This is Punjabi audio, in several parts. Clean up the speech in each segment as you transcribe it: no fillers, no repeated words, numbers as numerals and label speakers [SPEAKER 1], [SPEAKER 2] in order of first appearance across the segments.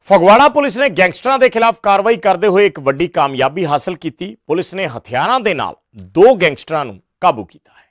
[SPEAKER 1] ਫਗਵਾੜਾ ਪੁਲਿਸ ਨੇ ਗੈਂਗਸਟਰਾਂ ਦੇ ਖਿਲਾਫ ਕਾਰਵਾਈ ਕਰਦੇ ਹੋਏ ਇੱਕ ਵੱਡੀ ਕਾਮਯਾਬੀ ਹਾਸਲ ਕੀਤੀ। ਪੁਲਿਸ ਨੇ ਹਥਿਆਰਾਂ ਦੇ ਨਾਲ 2 ਗੈਂਗਸਟਰਾਂ ਨੂੰ ਕਾਬੂ ਕੀਤਾ ਹੈ।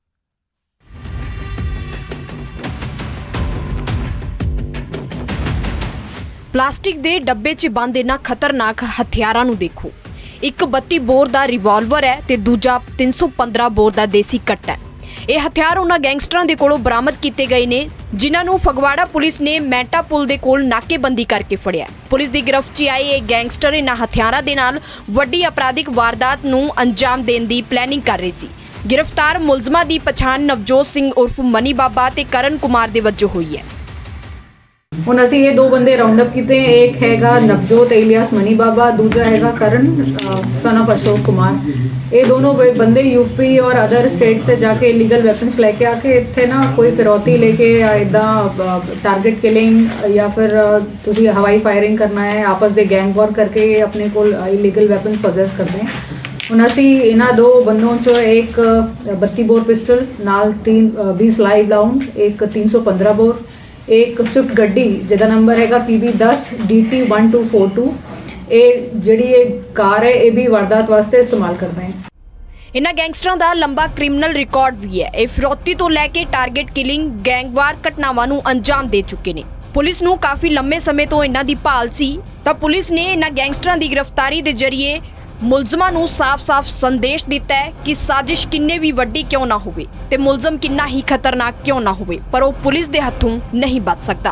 [SPEAKER 2] ਪਲਾਸਟਿਕ ਦੇ ਡੱਬੇ 'ਚ ਬੰਦ ਇਹਨਾਂ ਖਤਰਨਾਕ ਹਥਿਆਰਾਂ ਨੂੰ ਦੇਖੋ। ਇੱਕ 32 ਬੋਰ ਦਾ ਰਿਵਾਲਵਰ ਹੈ ਤੇ ਦੂਜਾ 315 ਬੋਰ ਦਾ ਦੇਸੀ ਕੱਟਾ ਹੈ। ਇਹ ਹਥਿਆਰ ਉਹਨਾਂ ਗੈਂਗਸਟਰਾਂ ਦੇ ਕੋਲੋਂ ਬਰਾਮਦ ਕੀਤੇ ਗਏ ਨੇ ਜਿਨ੍ਹਾਂ ਨੂੰ ਫਗਵਾੜਾ ਪੁਲਿਸ ਨੇ ਮੈਂਟਾ ਪੁਲ ਦੇ ਕੋਲ ਨਾਕੇਬੰਦੀ ਕਰਕੇ ਫੜਿਆ। ਪੁਲਿਸ ਦੀ ਗਿਰਫਤ 'ਚ ਆਏ ਇਹ ਗੈਂਗਸਟਰ ਇਹਨਾਂ ਹਥਿਆਰਾਂ ਦੇ ਨਾਲ ਵੱਡੀ ਅਪਰਾਧਿਕ ਵਾਰਦਾਤ ਨੂੰ ਅੰਜਾਮ ਦੇਣ ਦੀ ਪਲੈਨਿੰਗ ਕਰ ਰਹੇ ਸੀ। गिरफ्तार मुलजमां दी पछाण नवजोत सिंह उर्फ मनी बाबा ते करण कुमार दे वजों हुई है।
[SPEAKER 3] ਹੁਣ ਅਸੀਂ ਇਹ 2 ਬੰਦੇ ਰਾਉਂਡ ਅਪ ਕੀਤੇ। ਇੱਕ ਹੈਗਾ ਨਵਜੋਤ ਇਲੀਆਸ ਮਨੀ ਬਾਬਾ, ਦੂਜਾ ਹੈਗਾ ਕਰਨ सन ऑफ अशोक कुमार। ये दोनों बंदे यूपी और अदर स्टेट से जाके इलीगल वेपन्स लेके आके इत्थे ना कोई फिरौती लेके या इदा टारगेट किलिंग या फिर तुसी हवाई फायरिंग करना है, आपस दे गैंग वॉर करके अपने कोल इलीगल वेपन्स पोजेस करते हैं। ਹੁਣ ਅਸੀਂ ਇਹਨਾਂ 2 ਬੰਦੋਂ ਚੋਂ ਇੱਕ 32 ਬੋਰ ਪਿਸਟਲ ਨਾਲ 20 ਲਾਈਵ ਰਾਉਂਡ, ਇੱਕ 315 ਬੋਰ, एक स्विफ्ट गड्डी जिहदा नंबर हैगा PB10 DT 1242। ये जिहड़ी कार है ये भी वारदात वास्ते इस्तेमाल करते हैं।
[SPEAKER 2] इन्हां गैंगस्टरां दा लंबा क्रिमिनल रिकॉर्ड भी है। ये फिरौती तो लैके टारगेट किलिंग गैंगवार घटनावां नूं अंजाम दे चुके ने। पुलिस नूं काफ़ी लंबे समय तो इन्हां दी भाल सी तां पुलिस ने इन्हां गैंगस्टरां दी गिरफ्तारी दे जरिए मुलजमां नूं साफ-साफ संदेश दिता है कि साजिश किन्ने भी वड्डी क्यों ना होवे ते मुलजम किन्ना ही खतरनाक क्यों ना होवे पर वो पुलिस दे हत्थों नहीं बच सकता।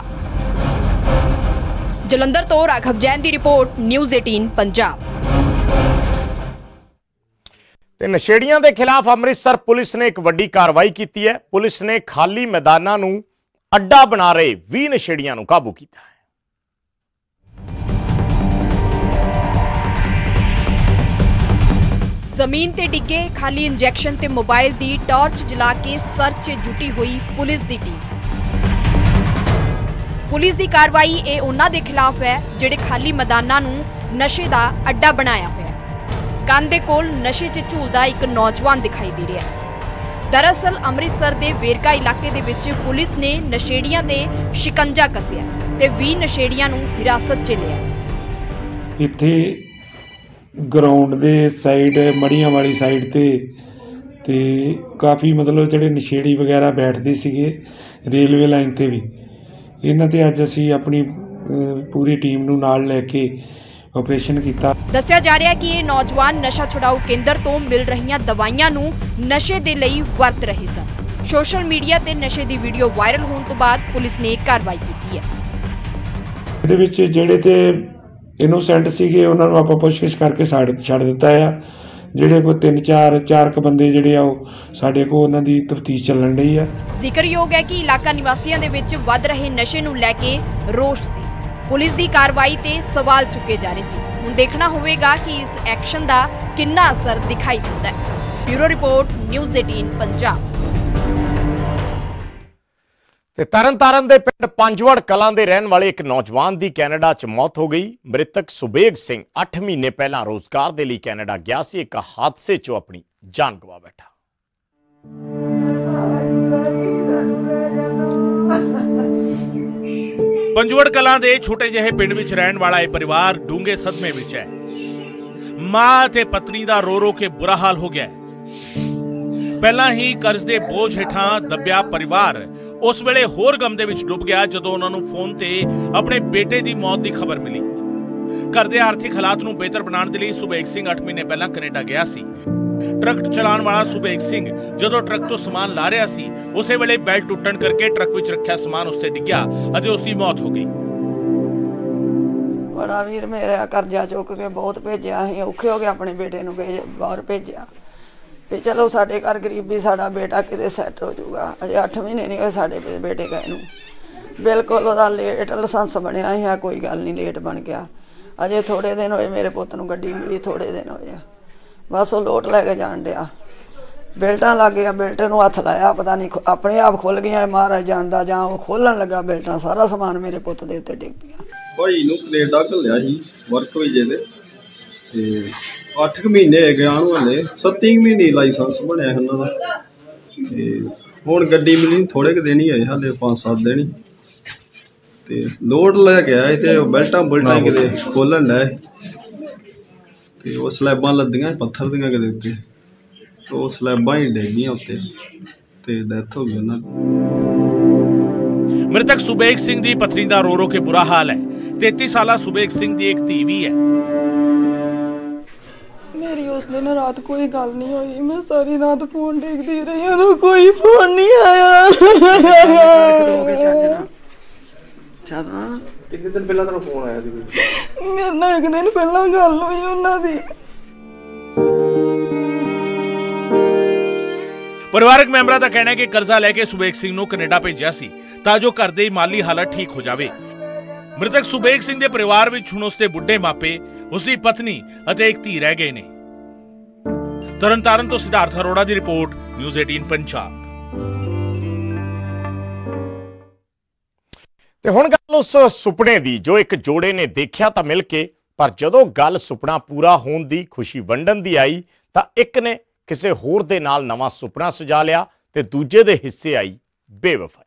[SPEAKER 2] जलंधर तो राघव जैन दी रिपोर्ट, न्यूज़ 18 पंजाब।
[SPEAKER 1] ਤੇ ਨਸ਼ੇੜੀਆਂ ਦੇ ਖਿਲਾਫ ਅੰਮ੍ਰਿਤਸਰ ਪੁਲਿਸ ਨੇ ਇੱਕ ਵੱਡੀ ਕਾਰਵਾਈ ਕੀਤੀ ਹੈ। ਪੁਲਿਸ ਨੇ ਖਾਲੀ ਮੈਦਾਨਾਂ ਨੂੰ ਅੱਡਾ ਬਣਾ ਰਹੇ 20 ਨਸ਼ੇੜੀਆਂ ਨੂੰ ਕਾਬੂ ਕੀਤਾ ਹੈ।
[SPEAKER 2] जमीन ते डिगे खाली इंजैक्शन ते मोबाइल दी टॉर्च जला के सर्च जुटी हुई पुलिस दी टीम। पुलिस दी कार्रवाई ये उन्हां दे खिलाफ है जिहड़े खाली मैदानां नूं नशे दा अड्डा बनाया होया है। कंध दे कोल नशे च झूलदा एक नौजवान दिखाई दे रहा है। दरअसल अमृतसर दे वेरका इलाके दे विच पुलिस ने नशेड़ियां दे शिकंजा कसिया ते 20 नशेड़ियां नूं हिरासत च लिया।
[SPEAKER 4] इत्थे ग्राउंड दे साइड मड़ियां वाली साइड ते काफ़ी मतलब जिहड़े नशेड़ी वगैरह बैठते सीगे रेलवे लाइन ते भी इन्हां ते अज असीं अपनी पूरी टीम नूं नाल लैके ऑपरेशन कीता।
[SPEAKER 2] दस्सिया जा रहा है कि ये नौजवान नशा छुड़ाऊ केंद्र तो मिल रही दवाइयां नूं नशे दे लई वरत रहे सन। सोशल मीडिया ते नशे दी वीडियो वायरल होने तो बाद पुलिस ने कार्रवाई की है।
[SPEAKER 4] इहदे विच जिहड़े ते इनोसेंट सीगे उन्हां नूं आपां पुछगिछ करके छड्ड दित्ता है। जिहड़े कोई 3-4 बंदे जिहड़े आ ओह साडे कोल उन्हां दी तफ्तीश चलण रही है।
[SPEAKER 2] जिक्रयोग है कि इलाका निवासियों दे विच वध रहे नशे नूं लैके रोष सी। पुलिस दी कार्रवाई ते सवाल चुके जा रहे सी। हुण देखना होवेगा कि इस एक्शन दा किन्ना असर दिखाई दिंदा है। Bureau report, news 18 Punjab.
[SPEAKER 1] ਤੇ ਤਰਨਤਾਰਨ ਦੇ ਪਿੰਡ ਪੰਜਵੜ ਕਲਾਂ ਦੇ ਰਹਿਣ ਵਾਲੇ ਇੱਕ ਨੌਜਵਾਨ ਦੀ ਕੈਨੇਡਾ 'ਚ ਮੌਤ ਹੋ ਗਈ। ਮ੍ਰਿਤਕ ਸੁਬੇਗ ਸਿੰਘ 8 ਮਹੀਨੇ ਪਹਿਲਾਂ ਰੋਜ਼ਗਾਰ ਦੇ ਲਈ ਕੈਨੇਡਾ ਗਿਆ ਸੀ। ਇੱਕ ਹਾਦਸੇ 'ਚੋਂ ਆਪਣੀ ਜਾਨ ਗਵਾ ਬੈਠਾ।
[SPEAKER 5] ਪੰਜਵੜ ਕਲਾਂ ਦੇ ਛੋਟੇ ਜਿਹੇ ਪਿੰਡ ਵਿੱਚ ਰਹਿਣ ਵਾਲਾ ਇਹ ਪਰਿਵਾਰ ਡੂੰਘੇ ਸਦਮੇ ਵਿੱਚ ਹੈ। ਮਾਂ ਤੇ ਪਤਨੀ ਦਾ ਰੋ ਰੋ ਕੇ ਬੁਰਾ ਹਾਲ ਹੋ ਗਿਆ। ਪਹਿਲਾਂ ਹੀ ਕਰਜ਼ ਦੇ ਬੋਝ ਹੇਠਾਂ ਦੱਬਿਆ ਪਰਿਵਾਰ उस वेले होर गम दे विच डुब गया जदों उन्हां नूं फोन ते अपने बेटे दी मौत दी खबर मिली। घर दे आर्थिक हालात नूं बेहतर बनाउण दे लई सुबेग सिंह 8 महीने पहलां कनेडा गया सी। ट्रक चलाउण वाला सुबेग सिंह जदों ट्रक तो समान ला रिहा सी उसे वेले बेल्ट टुटण करके ट्रक विच रखिया समान उसते डिग्गिया अते उसदी मौत हो गई।
[SPEAKER 6] बड़ा वीर मेरा कर्जा चुक के बहुत भेजिया, असीं औखे हो गए अपने बेटे नूं बाहर भेजिया भी चलो साढ़े घर गरीबी साड़ा बेटा किते सैट हो जाऊगा। अजे 8 महीने नहीं होए साढ़े बेटे गए नूं। बिल्कुल ओहदा लेट लाइसेंस बनया ही, कोई गल नहीं लेट बन गया। अजे थोड़े दिन होए मेरे पुत्त नूं गड्डी मिली, थोड़े दिन होए बस वो लोट लैके जान दिया। बेल्टां लग गया, बेल्ट नूं हथ लाया पता नहीं अपने आप खुल गई, महाराज जानदा जां वो खोलन लगा बेल्टां, सारा समान मेरे पुत्त दे उत्ते डिग पिया।
[SPEAKER 7] भाई नूं कनेडा घल्लिया सी वर्क वीजे ते 8 महीने गया हले 7 महीने लाइसेंस बनया उन्हों का। हूँ गड्डी मिली थोड़े क दिन ही होए, हाले 5-7 दिन ही ਤੇ ਲੋਡ ਲੈ ਕੇ ਆਇਆ ਤੇ ਬੈਲਟਾਂ ਬੁਲਟਾਂ ਕਿਤੇ ਖੋਲਣ ਲੈ ਤੇ ਉਹ ਸਲੈਬਾਂ ਲੱਦੀਆਂ ਪੱਥਰ ਦੀਆਂ ਕਿਤੇ ਉੱਤੇ, ਉਹ ਸਲੈਬਾਂ ਹੀ ਡਿੱਗ ਗਈਆਂ ਉੱਤੇ ਤੇ ਡੈਥ ਹੋ ਗਈ ਉਹਨਾਂ ਦੀ।
[SPEAKER 5] मृतक सुबेग सिंह दी पत्नी दा रो रो के बुरा हाल है। 33 साला सुबेग सिंह दी एक धी भी है।
[SPEAKER 8] मेरी उस दिन रात कोई गल नहीं हुई, मैं सारी रात फोन देखती रही हूं, कोई फोन नहीं आया।
[SPEAKER 9] कितने दिन पहला तेरा फोन आया सी?
[SPEAKER 8] मेरे नाल एक दिन पहला गल हुई उन्हां दी।
[SPEAKER 5] ਪਰਿਵਾਰਕ ਮੈਂਬਰਾਂ ਦਾ ਕਹਿਣਾ ਹੈ ਕਿ ਕਰਜ਼ਾ ਲੈ ਕੇ ਸੁਬੇਗ ਸਿੰਘ ਨੂੰ ਕੈਨੇਡਾ ਭੇਜਿਆ ਸੀ ਤਾਂ ਜੋ ਘਰ ਦੀ ਮਾਲੀ ਹਾਲਤ ਠੀਕ ਹੋ ਜਾਵੇ। ਮ੍ਰਿਤਕ ਸੁਬੇਗ ਸਿੰਘ ਦੇ ਪਰਿਵਾਰ ਵਿੱਚ ਹੁਣ ਉਸਦੇ ਬੁੱਢੇ ਮਾਪੇ, ਉਸਦੀ ਪਤਨੀ ਅਤੇ ਇੱਕ ਧੀ ਰਹਿ ਗਏ ਨੇ। ਤਰਨਤਾਰਨ ਤੋਂ ਸਿਧਾਰਥ ਅਰੋੜਾ ਦੀ ਰਿਪੋਰਟ, ਨਿਊਜ਼ 18 ਪੰਜਾਬ।
[SPEAKER 1] ਤੇ ਹੁਣ ਗੱਲ ਉਸ ਸੁਪਨੇ ਦੀ ਜੋ ਇੱਕ ਜੋੜੇ ਨੇ ਦੇਖਿਆ ਤਾਂ ਮਿਲ ਕੇ, ਪਰ ਜਦੋਂ ਗੱਲ ਸੁਪਨਾ ਪੂਰਾ ਹੋਣ ਦੀ, ਖੁਸ਼ੀ ਵੰਡਣ ਦੀ ਆਈ ਤਾਂ ਇੱਕ ਨੇ ਕਿਸੇ ਹੋਰ ਦੇ ਨਾਲ ਨਵਾਂ ਸੁਪਨਾ ਸਜਾ ਲਿਆ ਤੇ ਦੂਜੇ ਦੇ ਹਿੱਸੇ ਆਈ ਬੇਵਫਾਈ।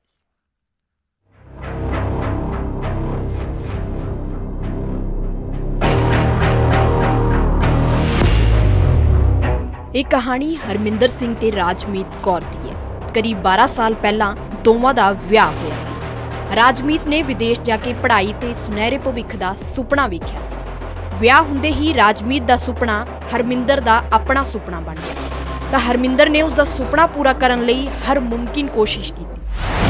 [SPEAKER 2] ਇਹ ਕਹਾਣੀ ਹਰਮਿੰਦਰ ਸਿੰਘ ਤੇ ਰਾਜਮੀਤ ਕੌਰ ਦੀ ਹੈ। ਕਰੀਬ 12 ਸਾਲ ਪਹਿਲਾਂ ਦੋਵਾਂ ਦਾ ਵਿਆਹ ਹੋਇਆ ਸੀ। ਰਾਜਮੀਤ ਨੇ ਵਿਦੇਸ਼ ਜਾ ਕੇ ਪੜ੍ਹਾਈ ਤੇ ਸੁਨਹਿਰੇ ਭਵਿੱਖ ਦਾ ਸੁਪਨਾ ਵੇਖਿਆ ਸੀ। ਵਿਆਹ ਹੁੰਦੇ ਹੀ ਰਾਜਮੀਤ ਦਾ ਸੁਪਨਾ ਹਰਮਿੰਦਰ ਦਾ ਆਪਣਾ ਸੁਪਨਾ ਬਣ ਗਿਆ ਤਾਂ ਹਰਮਿੰਦਰ ਨੇ ਉਸ ਦਾ ਸੁਪਨਾ ਪੂਰਾ ਕਰਨ ਲਈ ਹਰ ਮੁਮਕਿਨ ਕੋਸ਼ਿਸ਼ ਕੀਤੀ।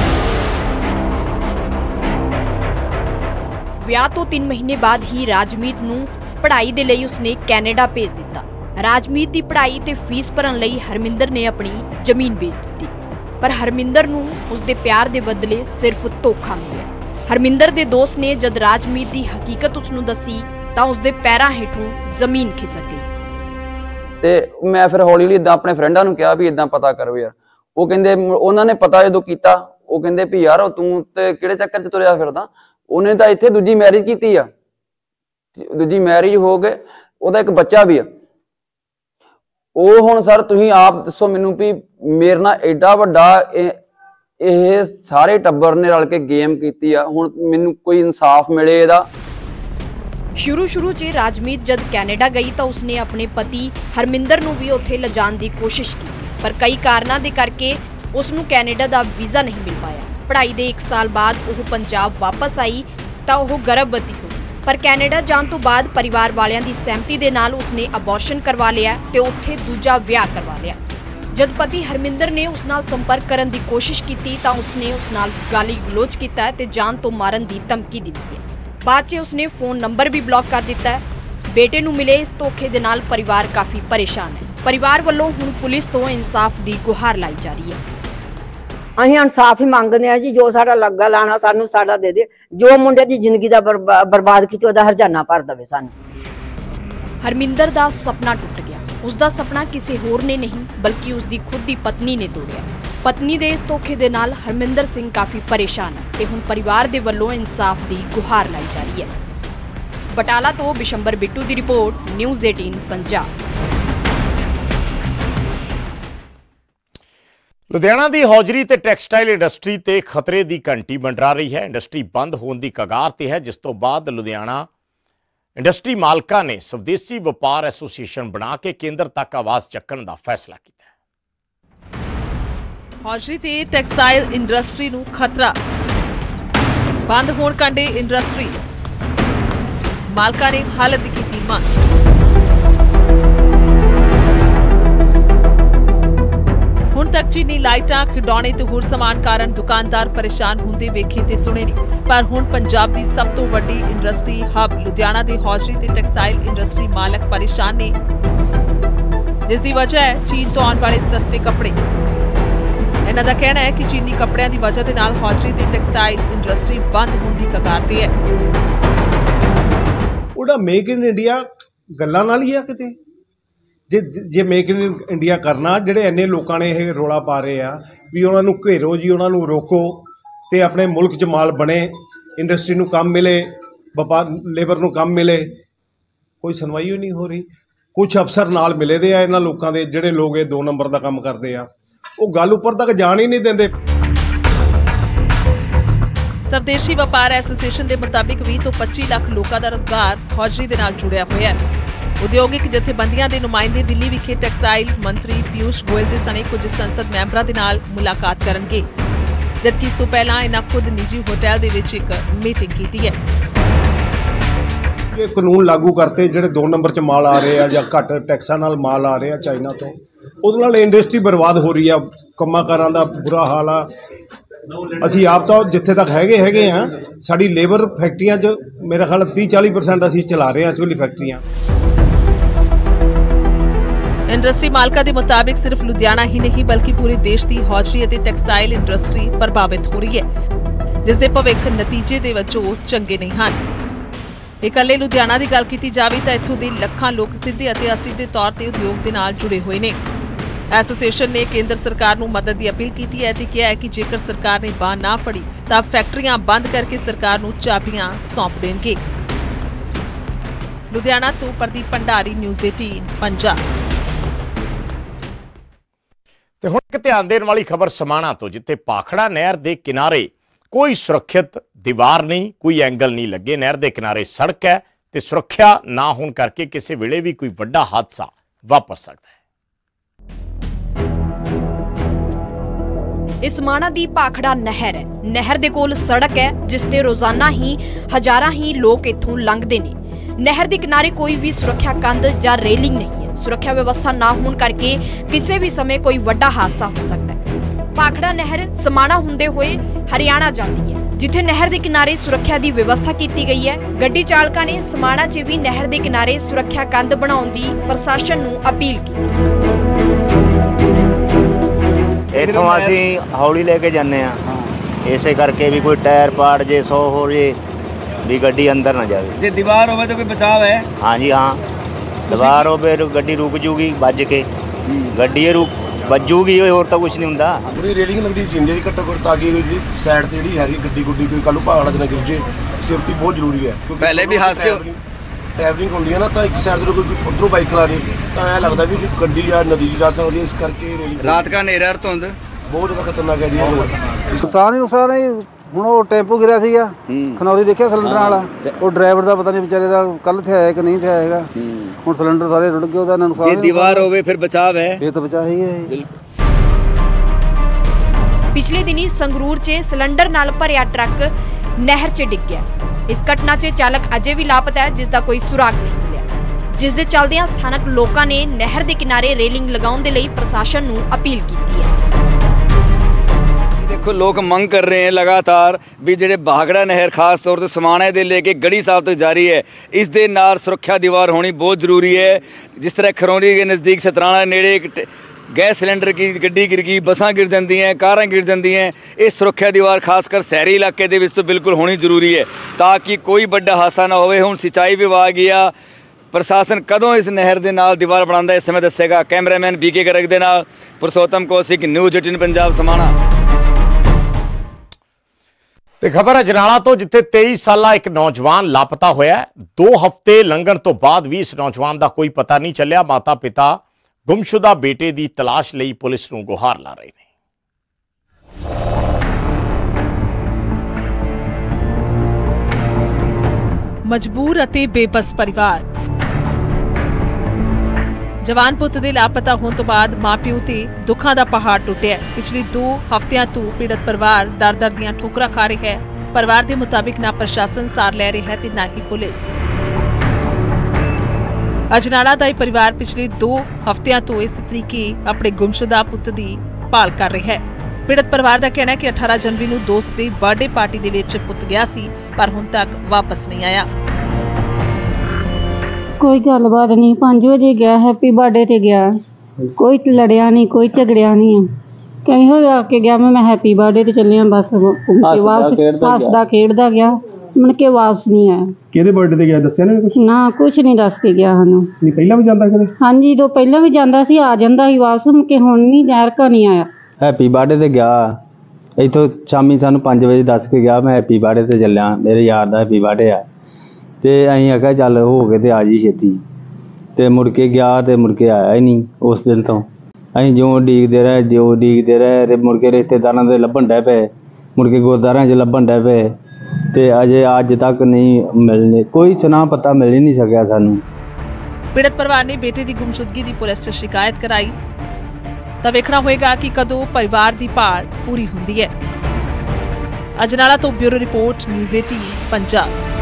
[SPEAKER 2] ਵਿਆਹ ਤੋਂ 3 ਮਹੀਨੇ ਬਾਅਦ ਹੀ ਰਾਜਮੀਤ ਨੂੰ ਪੜ੍ਹਾਈ ਦੇ ਲਈ ਉਸਨੇ ਕੈਨੇਡਾ ਭੇਜ ਦਿੱਤਾ। ਰਾਜਮੀਤ ਦੀ ਪੜ੍ਹਾਈ ਤੇ ਫੀਸ ਭਰਨ ਲਈ ਹਰਮਿੰਦਰ ਨੇ ਆਪਣੀ ਜ਼ਮੀਨ ਵੇਚ ਦਿੱਤੀ, ਪਰ ਹਰਮਿੰਦਰ ਨੂੰ ਉਸਦੇ ਪਿਆਰ ਦੇ ਬਦਲੇ ਸਿਰਫ ਧੋਖਾ ਮਿਲਿਆ। ਹਰਮਿੰਦਰ ਦੇ ਦੋਸਤ ਨੇ ਜਦ ਰਾਜਮੀਤ ਦੀ ਹਕੀਕਤ ਉਸਨੂੰ ਦੱਸੀ ਤਾਂ ਉਸਦੇ ਪੈਰਾਂ ਹੇਠੋਂ ਜ਼ਮੀਨ ਖਿਸਕ ਗਈ।
[SPEAKER 9] ਤੇ ਮੈਂ ਫਿਰ ਹੌਲੀ ਹੌਲੀ ਇਦਾਂ ਆਪਣੇ ਫਰੈਂਡਾਂ ਨੂੰ ਕਿਹਾ ਵੀ ਇਦਾਂ ਪਤਾ ਕਰੋ ਯਾਰ। ਉਹ ਕਹਿੰਦੇ, ਉਹਨਾਂ ਨੇ ਪਤਾ ਜਦੋਂ ਕੀਤਾ ਉਹ ਕਹਿੰਦੇ ਵੀ ਯਾਰ ਤੂੰ ਤੇ ਕਿਹੜੇ ਚੱਕਰ 'ਚ ਤੁਰਿਆ ਫਿਰਦਾ। ਉਹਨੇ ਤਾਂ ਇੱਥੇ ਦੂਜੀ ਮੈਰਿਜ ਕੀਤੀ ਆ, ਦੂਜੀ ਮੈਰਿਜ ਹੋ ਗਏ, ਉਹਦਾ ਇੱਕ ਬੱਚਾ ਵੀ ਆ। ਉਹ ਹੁਣ ਸਰ ਤੁਸੀਂ ਆਪ ਦੱਸੋ ਮੈਨੂੰ ਵੀ ਮੇਰੇ ਨਾਲ ਐਡਾ ਵੱਡਾ ਇਹ ਸਾਰੇ ਟੱਬਰ ਨੇ ਰਲ ਕੇ ਗੇਮ ਕੀਤੀ ਆ, ਹੁਣ ਮੈਨੂੰ ਕੋਈ ਇਨਸਾਫ ਮਿਲੇ ਇਹਦਾ।
[SPEAKER 2] ਸ਼ੁਰੂ 'ਚ ਰਾਜਮੀਤ ਜਦ ਕੈਨੇਡਾ ਗਈ ਤਾਂ ਉਸਨੇ ਆਪਣੇ ਪਤੀ ਹਰਮਿੰਦਰ ਨੂੰ ਵੀ ਉੱਥੇ ਲਿਜਾਣ ਦੀ ਕੋਸ਼ਿਸ਼ ਕੀਤੀ, ਪਰ ਕਈ ਕਾਰਨਾਂ ਦੇ ਕਰਕੇ ਉਸ ਨੂੰ ਕੈਨੇਡਾ ਦਾ ਵੀਜ਼ਾ ਨਹੀਂ ਮਿਲ ਪਾਇਆ। ਪੜ੍ਹਾਈ ਦੇ 1 ਸਾਲ ਬਾਅਦ ਉਹ ਪੰਜਾਬ ਵਾਪਸ ਆਈ ਤਾਂ ਉਹ ਗਰਭਵਤੀ ਹੋ ਗਈ, ਪਰ ਕੈਨੇਡਾ ਜਾਣ ਤੋਂ ਬਾਅਦ ਪਰਿਵਾਰ ਵਾਲਿਆਂ ਦੀ ਸਹਿਮਤੀ ਦੇ ਨਾਲ ਉਸਨੇ ਅਬੋਰਸ਼ਨ ਕਰਵਾ ਲਿਆ ਤੇ ਉੱਥੇ ਦੂਜਾ ਵਿਆਹ ਕਰਵਾ ਲਿਆ। ਜਦ ਪਤੀ ਹਰਮਿੰਦਰ ਨੇ ਉਸ ਨਾਲ ਸੰਪਰਕ ਕਰਨ ਦੀ ਕੋਸ਼ਿਸ਼ ਕੀਤੀ ਤਾਂ ਉਸਨੇ ਉਸ ਨਾਲ ਗਾਲੀ ਗਲੋਚ ਕੀਤਾ ਤੇ ਜਾਨ ਤੋਂ ਮਾਰਨ ਦੀ ਧਮਕੀ ਦਿੱਤੀ ਹੈ। ਬਾਅਦ 'ਚ ਉਸਨੇ ਫੋਨ ਨੰਬਰ ਵੀ ਬਲੌਕ ਕਰ ਦਿੱਤਾ ਹੈ। ਬੇਟੇ ਨੂੰ ਮਿਲੇ ਇਸ ਧੋਖੇ ਦੇ ਨਾਲ ਪਰਿਵਾਰ ਕਾਫੀ ਪਰੇਸ਼ਾਨ ਹੈ। ਪਰਿਵਾਰ ਵੱਲੋਂ ਹੁਣ ਪੁਲਿਸ ਤੋਂ ਇਨਸਾਫ ਦੀ ਗੁਹਾਰ ਲਾਈ ਜਾ ਰਹੀ ਹੈ।
[SPEAKER 10] ਅਸੀਂ ਇਨਸਾਫ ਹੀ ਮੰਗਦੇ ਆ ਜੀ, ਜੋ ਸਾਡਾ ਲੱਗਾ ਲਾਣਾ ਸਾਨੂੰ ਸਾਡਾ ਦੇ ਦੇ, ਜੋ ਮੁੰਡੇ ਦੀ ਜ਼ਿੰਦਗੀ ਦਾ ਬਰਬਾਦ ਕੀਤੀ ਉਹਦਾ ਹਰਜਾਨਾ ਭਰ ਦੇਵੇ ਸਾਨੂੰ।
[SPEAKER 2] ਹਰਮਿੰਦਰ ਦਾ ਸੁਪਨਾ ਟੁੱਟ ਗਿਆ। ਉਸ ਦਾ ਸੁਪਨਾ ਕਿਸੇ ਹੋਰ ਨੇ ਨਹੀਂ ਬਲਕਿ ਉਸ ਦੀ ਖੁਦ ਦੀ ਪਤਨੀ ਨੇ ਤੋੜਿਆ। ਪਤਨੀ ਦੇ ਇਸ ਧੋਖੇ ਦੇ ਨਾਲ ਹਰਮਿੰਦਰ ਸਿੰਘ ਕਾਫੀ ਪਰੇਸ਼ਾਨ ਹੈ ਤੇ ਹੁਣ ਪਰਿਵਾਰ ਦੇ ਵੱਲੋਂ ਇਨਸਾਫ ਦੀ ਗੁਹਾਰ ਲਾਈ ਜਾ ਰਹੀ ਹੈ। ਬਟਾਲਾ ਤੋਂ ਬਿਸ਼ੰਬਰ ਬਿੱਟੂ ਦੀ ਰਿਪੋਰਟ, ਨਿਊਜ਼ 18 ਪੰਜਾਬ।
[SPEAKER 1] ਲੁਧਿਆਣਾ ਦੀ ਹੌਜਰੀ ਤੇ ਟੈਕਸਟਾਈਲ ਇੰਡਸਟਰੀ ਤੇ ਖਤਰੇ ਦੀ ਘੰਟੀ ਮੰਡਰਾ ਰਹੀ ਹੈ। ਇੰਡਸਟਰੀ ਬੰਦ ਹੋਣ ਦੀ ਕਗਾਰ ਤੇ ਹੈ, ਜਿਸ ਤੋਂ ਬਾਅਦ ਲੁਧਿਆਣਾ ਇੰਡਸਟਰੀ ਮਾਲਕਾਂ ਨੇ ਸਵਦੇਸੀ ਵਪਾਰ ਐਸੋਸੀਏਸ਼ਨ ਬਣਾ ਕੇ ਕੇਂਦਰ ਤੱਕ ਆਵਾਜ਼ ਚੱਕਣ ਦਾ ਫੈਸਲਾ ਕੀਤਾ ਹੈ।
[SPEAKER 11] ਹੌਜਰੀ ਤੇ ਟੈਕਸਟਾਈਲ ਇੰਡਸਟਰੀ ਨੂੰ ਖਤਰਾ, ਬੰਦ ਹੋਣ ਕੰਢੇ ਇੰਡਸਟਰੀ ਮਾਲਕਾਂ ਨੇ ਹਾਲਤ ਦੀ ਕੀਤੀ ਮੰਗ। ਹੁਣ ਤੱਕ ਚੀਨੀ ਲਾਈਟਾਂ, ਖਿਡੌਣੇ ਤੇ ਹੋਰ ਸਮਾਨ ਕਾਰਨ ਦੁਕਾਨਦਾਰ ਪਰੇਸ਼ਾਨ ਹੁੰਦੇ ਵੇਖੇ ਤੇ ਸੁਣੇ ਨਹੀਂ, ਪਰ ਹੁਣ ਪੰਜਾਬ ਦੀ ਸਭ ਤੋਂ ਵੱਡੀ ਇੰਡਸਟਰੀ ਹਬ ਲੁਧਿਆਣਾ ਦੇ ਹੌਜਰੀ ਤੇ ਟੈਕਸਟਾਈਲ ਇੰਡਸਟਰੀ ਮਾਲਕ ਪਰੇਸ਼ਾਨ ਨੇ, ਜਿਸ ਦੀ ਵਜ੍ਹਾ ਹੈ ਚੀਨ ਤੋਂ ਆਉਣ ਵਾਲੇ ਸਸਤੇ ਕੱਪੜੇ। ਇਹਨਾਂ ਦਾ ਕਹਿਣਾ ਹੈ ਕਿ ਚੀਨੀ ਕੱਪੜਿਆਂ ਦੀ ਵਜ੍ਹਾ ਦੇ ਨਾਲ ਹੌਜਰੀ ਤੇ ਟੈਕਸਟਾਈਲ ਇੰਡਸਟਰੀ ਬੰਦ ਹੋਣ ਦੀ ਕਗਾਰ ਤੇ ਹੈ।
[SPEAKER 12] ਉਹਦਾ ਮੇਕ ਇਨ ਇੰਡੀਆ ਗੱਲਾਂ ਨਾਲ ਹੀ ਆ ਕਿਤੇ, ਜੇ ਮੇਕ ਇਨ ਇੰਡੀਆ ਕਰਨਾ, ਜਿਹੜੇ ਇੰਨੇ ਲੋਕਾਂ ਨੇ ਇਹ ਰੌਲਾ ਪਾ ਰਹੇ ਆ ਵੀ ਉਹਨਾਂ ਨੂੰ ਘੇਰੋ ਜੀ, ਉਹਨਾਂ ਨੂੰ ਰੋਕੋ ਤੇ ਆਪਣੇ ਮੁਲਕ 'ਚ ਮਾਲ ਬਣੇ, ਇੰਡਸਟਰੀ ਨੂੰ ਕੰਮ ਮਿਲੇ, ਵਪਾਰ ਲੇਬਰ ਨੂੰ ਕੰਮ ਮਿਲੇ, ਕੋਈ ਸੁਣਵਾਈ ਨਹੀਂ ਹੋ ਰਹੀ। ਕੁਝ ਅਫਸਰ ਨਾਲ ਮਿਲੇ ਦੇ ਆ ਇਹਨਾਂ ਲੋਕਾਂ ਦੇ, ਜਿਹੜੇ ਲੋਕ ਇਹ 2 ਨੰਬਰ ਦਾ ਕੰਮ ਕਰਦੇ ਆ, ਉਹ ਗੱਲ ਉੱਪਰ ਤੱਕ ਜਾਣ ਹੀ ਨਹੀਂ ਦਿੰਦੇ।
[SPEAKER 11] ਸਵਦੇਸ਼ੀ ਵਪਾਰ ਐਸੋਸੀਏਸ਼ਨ ਦੇ ਮੁਤਾਬਿਕ 20 ਤੋਂ 25 ਲੱਖ ਲੋਕਾਂ ਦਾ ਰੁਜ਼ਗਾਰ ਹੌਜ਼ਰੀ ਦੇ ਨਾਲ ਜੁੜਿਆ ਹੋਇਆ ਹੈ। ਉਦਯੋਗਿਕ ਜਥੇਬੰਦੀਆਂ ਦੇ ਨੁਮਾਇੰਦੇ ਦਿੱਲੀ ਵਿਖੇ ਟੈਕਸਟਾਈਲ ਮੰਤਰੀ ਪਿਊਸ਼ ਗੋਇਲ ਦੇ ਸਣੇ ਕੁਝ ਸੰਸਦ ਮੈਂਬਰਾਂ ਦੇ ਨਾਲ ਮੁਲਾਕਾਤ ਕਰਨਗੇ, ਜਦਕਿ ਇਸ ਤੋਂ ਪਹਿਲਾਂ ਇਹਨਾਂ ਖੁਦ ਨਿੱਜੀ ਹੋਟਲ ਦੇ ਵਿੱਚ ਇੱਕ ਮੀਟਿੰਗ ਕੀਤੀ ਹੈ।
[SPEAKER 12] ਇਹ ਕਾਨੂੰਨ ਲਾਗੂ ਕਰਤੇ ਜਿਹੜੇ 2 ਨੰਬਰ 'ਚ ਮਾਲ ਆ ਰਹੇ ਆ ਜਾਂ ਘੱਟ ਟੈਕਸਾਂ ਨਾਲ ਮਾਲ ਆ ਰਿਹਾ ਚਾਈਨਾ ਤੋਂ, ਉਹਦੇ ਨਾਲ ਇੰਡਸਟਰੀ ਬਰਬਾਦ ਹੋ ਰਹੀ ਆ, ਕੰਮਾਂ ਕਾਰਾਂ ਦਾ ਬੁਰਾ ਹਾਲ ਆ। ਅਸੀਂ ਆਪ ਤਾਂ ਜਿੱਥੇ ਤੱਕ ਹੈਗੇ ਆ, ਸਾਡੀ ਲੇਬਰ ਫੈਕਟਰੀਆਂ 'ਚ ਮੇਰਾ ਖਿਆਲ 30-40% ਅਸੀਂ ਚਲਾ ਰਹੇ ਹਾਂ ਇਸ ਵੇਲੇ ਫੈਕਟਰੀਆਂ।
[SPEAKER 11] ਇੰਡਸਟਰੀ ਮਾਲਕਾਂ ਦੇ ਮੁਤਾਬਿਕ ਸਿਰਫ ਲੁਧਿਆਣਾ ਹੀ ਨਹੀਂ ਬਲਕਿ ਪੂਰੇ ਦੇਸ਼ ਦੀ ਹੌਜ਼ਰੀ ਅਤੇ ਟੈਕਸਟਾਈਲ ਇੰਡਸਟਰੀ ਪ੍ਰਭਾਵਿਤ ਹੋ ਰਹੀ ਹੈ, ਜਿਸ ਦੇ ਭਵਿੱਖ ਨਤੀਜੇ ਦੇ ਵਜੋਂ ਚੰਗੇ ਨਹੀਂ ਹਨ। ਇਕੱਲੇ ਲੁਧਿਆਣਾ ਦੀ ਗੱਲ ਕੀਤੀ ਜਾਵੇ ਤਾਂ ਇੱਥੋਂ ਦੇ ਲੱਖਾਂ ਲੋਕ ਸਿੱਧੇ ਅਤੇ ਅਸਿੱਧੇ ਤੌਰ ਤੇ ਉਦਯੋਗ ਦੇ ਨਾਲ ਜੁੜੇ ਹੋਏ ਨੇ। ਐਸੋਸੀਏਸ਼ਨ ਨੇ ਕੇਂਦਰ ਸਰਕਾਰ ਨੂੰ ਮਦਦ ਦੀ ਅਪੀਲ ਕੀਤੀ ਹੈ ਤੇ ਕਿਹਾ ਹੈ ਕਿ ਜੇਕਰ ਸਰਕਾਰ ਨੇ ਬਾਂਹ ਨਾ ਫੜੀ ਤਾਂ ਫੈਕਟਰੀਆਂ ਬੰਦ ਕਰਕੇ ਸਰਕਾਰ ਨੂੰ ਚਾਬੀਆਂ ਸੌਂਪ ਦੇਣਗੇ। ਲੁਧਿਆਣਾ ਤੋਂ ਪ੍ਰਦੀਪ ਭੰਡਾਰੀ, ਨਿਊਜ਼ 18 ਪੰਜਾਬ।
[SPEAKER 1] ਤੇ ਹੁਣ ਇੱਕ ਧਿਆਨ ਦੇਣ ਵਾਲੀ ਖਬਰ ਸਮਾਣਾ ਤੋਂ, ਜਿੱਥੇ ਭਾਖੜਾ ਨਹਿਰ ਦੇ ਕਿਨਾਰੇ ਕੋਈ ਸੁਰੱਖਿਅਤ ਦੀਵਾਰ ਨਹੀਂ, ਕੋਈ ਐਂਗਲ ਨਹੀਂ ਲੱਗੇ। ਨਹਿਰ ਦੇ ਕਿਨਾਰੇ ਸੜਕ ਹੈ ਤੇ ਸੁਰੱਖਿਆ ਨਾ ਹੋਣ ਕਰਕੇ ਕਿਸੇ ਵੇਲੇ ਵੀ ਕੋਈ ਵੱਡਾ ਹਾਦਸਾ ਵਾਪਰ ਸਕਦਾ ਹੈ।
[SPEAKER 2] ਇਸ ਸਮਾਣਾ ਦੀ ਭਾਖੜਾ ਨਹਿਰ ਹੈ। ਨਹਿਰ ਦੇ ਕੋਲ ਸੜਕ ਹੈ ਜਿਸ ਤੇ ਰੋਜ਼ਾਨਾ ਹੀ ਹਜ਼ਾਰਾਂ ਹੀ ਲੋਕ ਇੱਥੋਂ ਲੰਘਦੇ ਨੇ। ਨਹਿਰ ਦੇ ਕਿਨਾਰੇ ਕੋਈ ਵੀ ਸੁਰੱਖਿਆ ਕੰਧ ਜਾਂ ਰੇਲਿੰਗ ਨਹੀਂ ਹੈ। ਸੁਰੱਖਿਆ ਵਿਵਸਥਾ ਨਾ ਹੋਣ ਕਰਕੇ ਕਿਸੇ ਵੀ ਸਮੇਂ ਕੋਈ ਵੱਡਾ ਹਾਦਸਾ ਹੋ ਸਕਦਾ ਹੈ। ਭਾਖੜਾ ਨਹਿਰ ਸਮਾਣਾ ਹੁੰਦੇ ਹੋਏ ਹਰਿਆਣਾ ਜਾਂਦੀ ਹੈ, ਜਿੱਥੇ ਨਹਿਰ ਦੇ ਕਿਨਾਰੇ ਸੁਰੱਖਿਆ ਦੀ ਵਿਵਸਥਾ ਕੀਤੀ ਗਈ ਹੈ। ਗੱਡੀ ਚਾਲਕਾਂ ਨੇ ਸਮਾਣਾ 'ਚ ਵੀ ਨਹਿਰ ਦੇ ਕਿਨਾਰੇ ਸੁਰੱਖਿਆ ਕੰਧ ਬਣਾਉਣ ਦੀ ਪ੍ਰਸ਼ਾਸਨ ਨੂੰ ਅਪੀਲ ਕੀਤੀ।
[SPEAKER 13] ਇੱਥੋਂ ਅਸੀਂ ਹੌਲੀ ਲੈ ਕੇ ਜਾਂਦੇ ਆ, ਇਸੇ ਕਰਕੇ ਵੀ ਕੋਈ ਟਾਇਰ ਪਾੜ ਜੇ 100 ਹੋ ਜੇ ਵੀ ਗੱਡੀ ਅੰਦਰ ਨਾ ਜਾਵੇ।
[SPEAKER 14] ਜੇ ਦੀਵਾਰ ਹੋਵੇ ਤਾਂ ਕੋਈ ਬਚਾਅ ਹੈ?
[SPEAKER 13] ਹਾਂਜੀ ਹਾਂ, ਦੀਵਾਰ ਹੋਵੇ ਗੱਡੀ ਰੁਕ ਜੂਗੀ ਵੱਜ ਕੇ, ਗੱਡੀ ਵੱਜੂਗੀ, ਹੋਰ ਤਾਂ ਕੁਝ ਨਹੀਂ ਹੁੰਦਾ।
[SPEAKER 15] ਪੂਰੀ ਰੇਲਿੰਗ ਲੱਗਦੀ ਜਿੰਦੇ ਦੀ ਘੱਟੋ ਘੱਟ ਤਾਂ ਕਿ ਜਿਹੜੀ ਸਾਈਡ ਤੇ ਜਿਹੜੀ ਹੈਗੀ ਗੱਡੀ ਗੁੱਡੀ ਕੋਈ ਕੱਲ੍ਹ ਨੂੰ ਪਹਾੜ 'ਚ ਨਾ ਗਿਰ ਜੇ, ਸੇਫਟੀ ਬਹੁਤ ਜ਼ਰੂਰੀ ਹੈ।
[SPEAKER 14] ਪਹਿਲੇ ਵੀ ਹਾਦਸੇ
[SPEAKER 15] ਟਰੈਵਲਿੰਗ ਹੁੰਦੀ ਹੈ ਨਾ, ਤਾਂ ਇੱਕ ਸਾਈਡ ਤੋਂ ਕੋਈ ਉੱਧਰੋਂ ਬਾਈਕ ਲਾ ਰਹੀ ਤਾਂ ਐਂ ਲੱਗਦਾ ਵੀ ਗੱਡੀ ਜਾਂ ਨਦੀ 'ਚ ਜਾ ਸਕਦੀ ਹੈ। ਇਸ ਕਰਕੇ
[SPEAKER 14] ਰਾਤ ਦਾ ਹਨੇਰਾ ਧੁੰਦ
[SPEAKER 15] ਬਹੁਤ ਜ਼ਿਆਦਾ ਖਤਰਨਾਕ ਹੈ ਜੀ।
[SPEAKER 16] ਨੁਕਸਾਨ ਹੀ ਹੁਣ ਉਹ ਟੈਂਪੂ ਗਿਰਿਆ ਸੀਗਾ ਖਨੌਰੀ, ਦੇਖਿਆ ਸਿਲੰਡਰ ਵਾਲਾ, ਉਹ ਡਰਾਈਵਰ ਦਾ ਪਤਾ ਨਹੀਂ ਵਿਚਾਰੇ ਦਾ ਕੱਲ ਥਿਆ ਹੈ ਕਿ ਨਹੀਂ ਥਿਆ ਹੈਗਾ। ਹੁਣ ਸਿਲੰਡਰ ਸਾਰੇ ਰੁੜ ਗਏ, ਉਹਦਾ ਨੁਕਸਾਨ।
[SPEAKER 14] ਜੇ ਦੀਵਾਰ ਹੋਵੇ ਫਿਰ ਬਚਾਅ ਹੈ?
[SPEAKER 16] ਇਹ ਤਾਂ ਬਚਾਅ ਹੀ ਹੈ।
[SPEAKER 2] ਪਿਛਲੇ ਦਿਨੀ ਸੰਗਰੂਰ 'ਚ ਸਿਲੰਡਰ ਨਾਲ ਭਰਿਆ ਟਰੱਕ ਨਹਿਰ 'ਚ ਡਿੱਗ ਗਿਆ। ਇਸ ਘਟਨਾ 'ਚ ਚਾਲਕ ਅਜੇ ਵੀ ਲਾਪਤਾ ਹੈ, ਜਿਸ ਦਾ ਕੋਈ ਸੁਰਾਗ ਨਹੀਂ ਮਿਲਿਆ, ਜਿਸ ਦੇ ਚੱਲਦਿਆਂ ਸਥਾਨਕ ਲੋਕਾਂ ਨੇ ਨਹਿਰ ਦੇ ਕਿਨਾਰੇ ਰੇਲਿੰਗ ਲਗਾਉਣ ਦੇ ਲਈ ਪ੍ਰਸ਼ਾਸਨ ਨੂੰ ਅਪੀਲ ਕੀਤੀ ਹੈ।
[SPEAKER 14] देखो लोग मंग कर रहे हैं लगातार भी ਜਿਹੜੇ ਭਾਖੜਾ ਨਹਿਰ ਖਾਸ ਤੌਰ ਤੇ ਸਮਾਣਾ ਦੇ ਲੈ ਕੇ ਗੜੀ ਸਾਹਿਬ ਤੱਕ ਜਾਰੀ ਹੈ, ਇਸ ਦੇ ਨਾਲ ਸੁਰੱਖਿਆ ਦੀਵਾਰ ਹੋਣੀ ਬਹੁਤ ਜ਼ਰੂਰੀ ਹੈ। ਜਿਸ ਤਰ੍ਹਾਂ ਖਰੌਰੀ ਦੇ ਨਜ਼ਦੀਕ ਸਤਰਾਣਾ ਨੇੜੇ ਇੱਕ ਗੈਸ ਸਿਲੰਡਰ की ਗੱਡੀ ਗਿਰ ਗਈ, ਬੱਸਾਂ ਗਿਰ ਜਾਂਦੀਆਂ, ਕਾਰਾਂ ਗਿਰ ਜਾਂਦੀਆਂ। ਇਹ ਸੁਰੱਖਿਆ ਦੀਵਾਰ ਖਾਸ ਕਰ ਸ਼ਹਿਰੀ ਇਲਾਕੇ ਦੇ ਵਿੱਚ ਤਾਂ ਬਿਲਕੁਲ ਹੋਣੀ ਜ਼ਰੂਰੀ ਹੈ ਤਾਂ ਕਿ ਕੋਈ ਵੱਡਾ ਹਾਦਸਾ ਨਾ ਹੋਵੇ। ਹੁਣ ਸਿੰਚਾਈ ਵਿਭਾਗ ਜਾਂ ਪ੍ਰਸ਼ਾਸਨ ਕਦੋਂ ਇਸ ਨਹਿਰ ਦੇ ਨਾਲ ਦੀਵਾਰ ਬਣਾਉਂਦਾ ਇਸ ਸਮੇਂ ਦੱਸੇਗਾ। ਕੈਮਰਾਮੈਨ BK ਗਰਗ ਦੇ ਨਾਲ ਪੁਰਸ਼ੋਤਮ ਕੌਸ਼ਿਕ, ਨਿਊਜ਼ 18 ਪੰਜਾਬ ਸਮਾਣਾ।
[SPEAKER 1] ਤੇ ਖਬਰ ਹੈ ਜਨਾਲਾ ਤੋਂ, ਜਿੱਥੇ 23 ਸਾਲਾ ਇੱਕ ਨੌਜਵਾਨ ਲਾਪਤਾ ਹੋਇਆ। 2 ਹਫ਼ਤੇ ਲੰਘਣ ਤੋਂ ਬਾਅਦ ਵੀ ਇਸ ਨੌਜਵਾਨ ਦਾ ਕੋਈ ਪਤਾ ਨਹੀਂ ਚੱਲਿਆ। ਮਾਤਾ ਪਿਤਾ ਗੁੰਮਸ਼ੁਦਾ ਬੇਟੇ ਦੀ ਤਲਾਸ਼ ਲਈ ਪੁਲਿਸ ਨੂੰ ਗੁਹਾਰ ਲਾ ਰਹੇ ਨੇ।
[SPEAKER 11] ਮਜਬੂਰ ਅਤੇ ਬੇਬਸ ਪਰਿਵਾਰ। ਜਵਾਨ ਪੁੱਤ ਦੇ ਲਾਪਤਾ ਹੋਣ ਤੋਂ ਬਾਅਦ ਮਾਪਿਓ ਤੇ ਦੁੱਖਾਂ ਦਾ ਪਹਾੜ ਟੁੱਟਿਆ। ਪਿਛਲੇ 2 ਹਫ਼ਤਿਆਂ ਤੋਂ ਪੀੜਤ ਪਰਿਵਾਰ ਦਰ-ਦਰ ਦੀਆਂ ਠੋਕਰਾਂ ਖਾ ਰਿਹਾ ਹੈ। ਪਰਿਵਾਰ ਦੇ ਮੁਤਾਬਿਕ ਨਾ ਪ੍ਰਸ਼ਾਸਨ ਸਾਰ ਲੈ ਰਿਹਾ ਹੈ ਤੇ ਨਾ ਹੀ ਪੁਲਿਸ। ਅਜਨਾਲਾ ਦਾ ਇਹ ਪਰਿਵਾਰ ਪਿਛਲੇ 2 ਹਫ਼ਤਿਆਂ ਤੋਂ ਇਸ ਤਰੀਕੇ ਆਪਣੇ ਗੁੰਮਸ਼ੁਦਾ ਪੁੱਤ ਦੀ ਭਾਲ ਕਰ ਰਿਹਾ ਹੈ। ਪੀੜਤ ਪਰਿਵਾਰ ਦਾ ਕਹਿਣਾ ਹੈ ਕਿ 18 ਜਨਵਰੀ ਨੂੰ ਦੋਸਤ ਦੀ ਬਰਥਡੇ ਪਾਰਟੀ ਦੇ ਵਿੱਚ ਪੁੱਤ ਗਿਆ ਸੀ, ਪਰ ਹੁਣ ਤੱਕ ਵਾਪਸ ਨਹੀਂ ਆਇਆ।
[SPEAKER 17] ਕੋਈ ਗੱਲਬਾਤ ਨਹੀਂ, 5 ਵਜੇ ਗਿਆ, ਹੈਪੀ ਬਰਥਡੇ ਤੇ ਗਿਆ, ਕੋਈ ਲੜਿਆ ਨਹੀਂ, ਕੋਈ ਝਗੜਿਆ ਨਹੀਂ। ਕਹੀਂ ਹੋ ਆ ਕੇ ਗਿਆ, ਮੈਂ ਹੈਪੀ ਬਰਥਡੇ ਤੇ ਚੱਲਿਆ, ਬਸ ਵਾਪਸ ਹੱਸਦਾ ਖੇਡਦਾ ਗਿਆ, ਮੁੜ ਕੇ ਵਾਪਸ ਨਹੀਂ ਆਇਆ।
[SPEAKER 18] ਕਿਹਦੇ ਬਰਥਡੇ ਤੇ ਗਿਆ ਦੱਸਿਆ ਨਾ ਕੁਝ?
[SPEAKER 17] ਨਾ ਕੁਝ ਨਹੀਂ ਦੱਸ ਕੇ ਗਿਆ ਸਾਨੂੰ।
[SPEAKER 18] ਨਹੀਂ ਪਹਿਲਾਂ ਵੀ ਜਾਂਦਾ ਕਦੇ?
[SPEAKER 17] ਹਾਂਜੀ, ਜਦੋਂ ਪਹਿਲਾਂ ਵੀ ਜਾਂਦਾ ਸੀ, ਆ ਜਾਂਦਾ ਸੀ ਵਾਪਸ, ਮੁੜ ਕੇ ਹੁਣ ਨਹੀਂ, ਜ਼ਹਿਰ ਕਾ ਨਹੀਂ ਆਇਆ।
[SPEAKER 19] ਹੈਪੀ ਬਰਥਡੇ ਤੇ ਗਿਆ, ਇੱਥੋਂ ਸ਼ਾਮੀ ਸਾਨੂੰ 5 ਵਜੇ ਦੱਸ ਕੇ ਗਿਆ ਮੈਂ ਹੈਪੀ ਬਰਥਡੇ ਤੇ ਚੱਲਿਆ, ਮੇਰੇ ਯਾਰ ਦਾ ਹੈਪੀ ਬਰਥਡੇ ਆ। ਤੇ ਅਸੀਂ ਆਖਿਆ ਚੱਲ ਹੋ ਕੇ ਤੇ ਆ ਜੀ ਛੇਤੀ, ਤੇ ਮੁੜ ਕੇ ਗਿਆ ਤੇ ਮੁੜ ਕੇ ਆਇਆ ਹੀ ਨਹੀਂ। ਉਸ ਦਿਨ ਤੋਂ ਅਸੀਂ ਜਿਉਂ ਉਡੀਕਦੇ ਰਹੇ ਤੇ ਮੁੜ ਕੇ ਰਿਸ਼ਤੇਦਾਰਾਂ ਦੇ ਲੱਭਣ ਡੈ ਪਏ ਮੁੜ ਕੇ ਗੁਰਦੁਆਰਿਆਂ 'ਚ ਲੱਭਣ ਡੈ ਪਏ ਤੇ ਅਜੇ ਅੱਜ ਤੱਕ ਨਹੀਂ ਮਿਲਨੇ, ਕੋਈ ਸੁਨਾ ਪਤਾ ਮਿਲ ਹੀ ਨਹੀਂ ਸਕਿਆ ਸਾਨੂੰ।
[SPEAKER 11] ਪੀੜਤ ਪਰਿਵਾਰ ਨੇ ਬੇਟੇ ਦੀ ਗੁੰਮਸ਼ੁਦਗੀ ਦੀ ਪੁਲਿਸ 'ਚ ਸ਼ਿਕਾਇਤ ਕਰਾਈ ਤਾਂ ਵੇਖਣਾ ਹੋਏਗਾ ਕਿ ਕਦੋਂ ਪਰਿਵਾਰ ਦੀ ਭਾਲ ਪੂਰੀ ਹੁੰਦੀ ਹੈ। ਅਜਨਾਲਾ ਤੋਂ ਬਿਊਰੋ ਰਿਪੋਰਟ, ਨਿਊਜ਼ 18 ਪੰਜਾਬ।